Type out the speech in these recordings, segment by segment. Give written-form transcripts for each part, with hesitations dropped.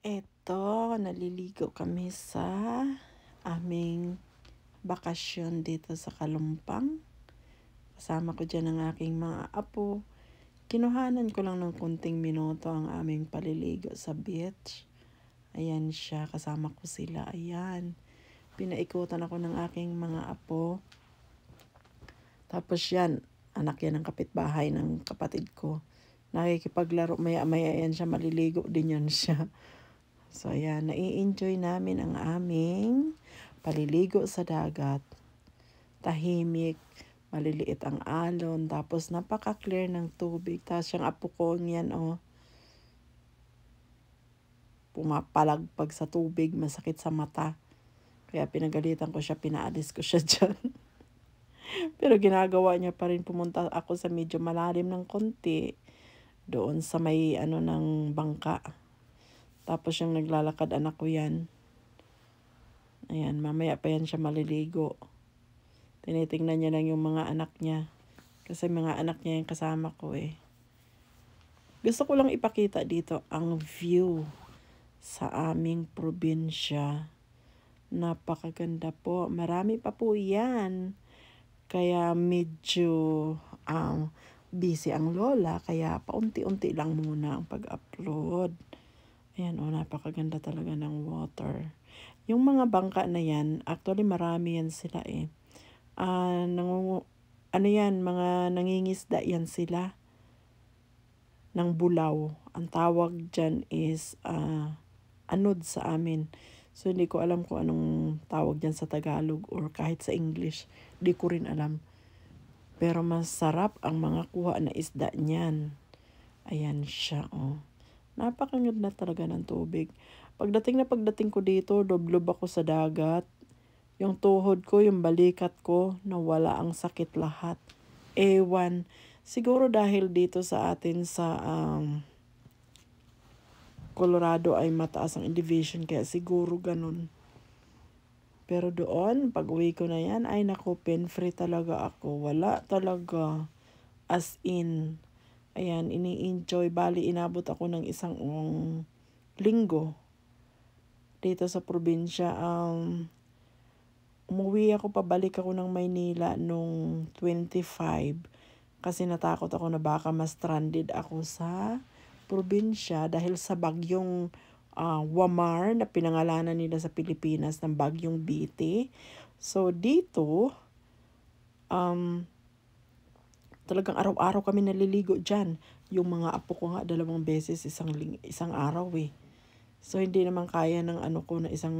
Eto, naliligo kami sa aming bakasyon dito sa Calumpang. Kasama ko dyan ang aking mga apo. Kinuhanan ko lang ng konting minuto ang aming paliligo sa beach. Ayan siya, kasama ko sila. Ayan, pinaikutan ako ng aking mga apo. Tapos yan, anak yan ng kapitbahay ng kapatid ko. Nakikipaglaro, maya-maya yan siya, maliligo din yan siya. So, ayan, nai-enjoy namin ang aming paliligo sa dagat. Tahimik, maliliit ang alon, tapos napaka-clear ng tubig. Tapos yung apo ko yan, pumapalagpag sa tubig, masakit sa mata. Kaya pinagalitan ko siya, pinaalis ko siya dyan. Pero ginagawa niya pa rin, pumunta ako sa medyo malalim ng konti, doon sa may ng bangka. Tapos yung naglalakad anak ko yan. Ayan, mamaya pa yan siya maliligo. Tinitingnan niya lang yung mga anak niya. Kasi mga anak niya yung kasama ko eh. Gusto ko lang ipakita dito ang view sa aming probinsya. Napakaganda po. Marami pa po yan. Kaya medyo busy ang lola. Kaya paunti-unti lang muna ang pag-upload. Ayan, napakaganda talaga ng water. Yung mga bangka na yan, actually marami yan sila eh. Mga nangingisda yan sila ng bulaw. Ang tawag dyan is anod sa amin. So, hindi ko alam kung anong tawag dyan sa Tagalog or kahit sa English. Hindi ko rin alam. Pero masarap ang mga kuha na isda niyan. Ayan siya, Napakaganda talaga ng tubig. Pagdating ko dito, doblob ako sa dagat. Yung tuhod ko, yung balikat ko, nawala ang sakit lahat. Ewan. Siguro dahil dito sa atin sa Colorado ay mataas ang elevation, kaya siguro ganun. Pero doon, pag uwi ko na yan, ay naku, pain-free talaga ako. Wala talaga. As in. Ayan, ini-enjoy. Bali, inabot ako ng isang linggo dito sa probinsya. Umuwi ako, pabalik ako ng Maynila nung 25. Kasi natakot ako na baka ma-stranded ako sa probinsya dahil sa bagyong Wamar na pinangalanan nila sa Pilipinas ng bagyong BT. So, dito, talagang araw-araw kami naliligo dyan. Yung mga apo ko nga 2 beses isang araw eh. So, hindi naman kaya ng ko na isang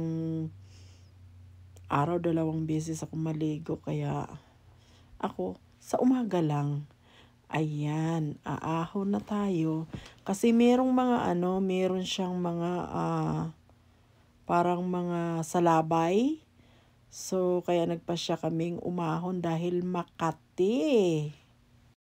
araw 2 beses ako maligo. Kaya ako, sa umaga lang, ayan, aahon na tayo. Kasi meron siyang mga parang mga salabay. So, kaya nagpasya kaming umahon dahil Makati.